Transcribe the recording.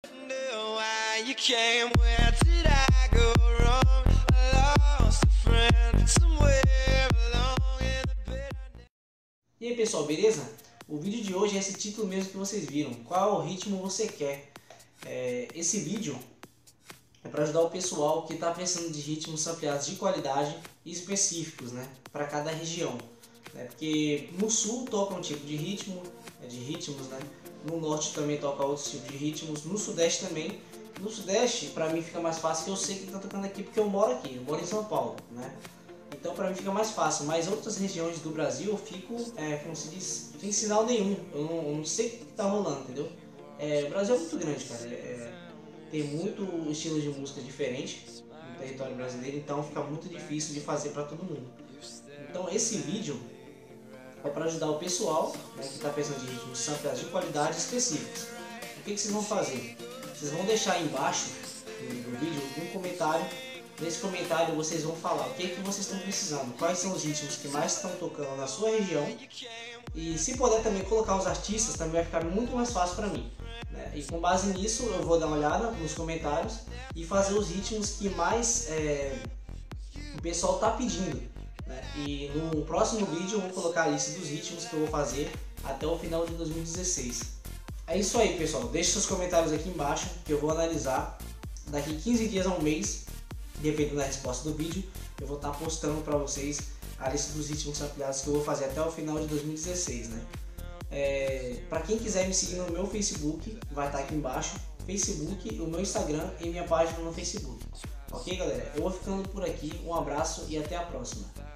E aí pessoal, beleza? O vídeo de hoje é esse título mesmo que vocês viram. Qual ritmo você quer? Esse vídeo é para ajudar o pessoal que está precisando de ritmos sampleados de qualidade e específicos, né, para cada região. Porque no sul toca um tipo de ritmo, ritmos, né? No norte também toca outros tipos de ritmos, no sudeste também. No sudeste, para mim fica mais fácil, que eu sei que está tocando aqui porque eu moro aqui, eu moro em São Paulo, né? Então para mim fica mais fácil, mas outras regiões do Brasil eu fico, como se diz, sem sinal nenhum, eu não sei o que está rolando, entendeu? O Brasil é muito grande, cara, tem muito estilo de música diferente no território brasileiro, então fica muito difícil de fazer para todo mundo. Então esse vídeo é para ajudar o pessoal, né, que está pensando de ritmos sampleados de qualidade específicos. O que vocês vão fazer? Vocês vão deixar aí embaixo no vídeo um comentário. Nesse comentário vocês vão falar o que vocês estão precisando, quais são os ritmos que mais estão tocando na sua região, e se puder também colocar os artistas, também vai ficar muito mais fácil para mim, né? E com base nisso eu vou dar uma olhada nos comentários e fazer os ritmos que mais o pessoal está pedindo, né? E no próximo vídeo eu vou colocar a lista dos ritmos que eu vou fazer até o final de 2016. É isso aí pessoal, deixe seus comentários aqui embaixo que eu vou analisar. Daqui 15 dias a um mês, dependendo da resposta do vídeo, eu vou estar postando para vocês a lista dos ritmos sampleados que eu vou fazer até o final de 2016, né? Para quem quiser me seguir no meu Facebook, vai estar aqui embaixo, Facebook, o meu Instagram e minha página no Facebook. Ok, galera? Eu vou ficando por aqui, um abraço e até a próxima.